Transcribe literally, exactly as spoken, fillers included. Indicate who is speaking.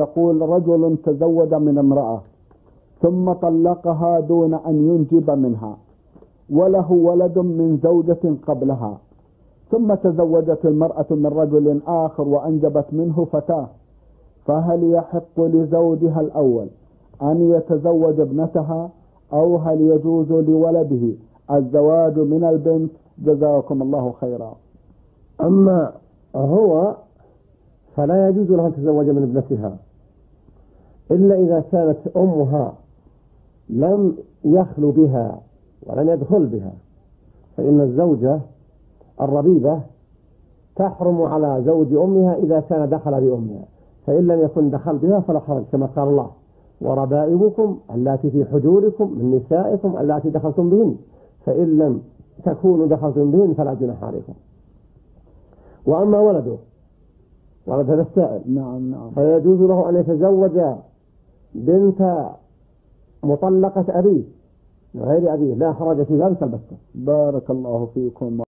Speaker 1: يقول رجل تزوج من امرأة ثم طلقها دون أن ينجب منها، وله ولد من زوجة قبلها، ثم تزوجت المرأة من رجل آخر وأنجبت منه فتاة، فهل يحق لزوجها الأول أن يتزوج ابنتها، أو هل يجوز لولده الزواج من البنت؟ جزاكم الله خيرا.
Speaker 2: أما هو فلا يجوز له أن تتزوج من ابنتها إلا إذا كانت أمها لم يخلو بها ولم يدخل بها، فإن الزوجة الربيبة تحرم على زوج أمها إذا كان دخل بأمها، فإن لم يكن دخل بها فلا حرج، كما قال الله: وربائبكم اللاتي في حجوركم من نسائكم اللاتي دخلتم بهن، فإن لم تكونوا دخلتم بهن فلا جناح عليكم. وأما ولده، ولد هذا السائل،
Speaker 1: نعم نعم
Speaker 2: فيجوز له أن يتزوج بنت مطلقة أبيه غير أبيه، لا حرج في ذلك البتة.
Speaker 1: بارك الله فيكم.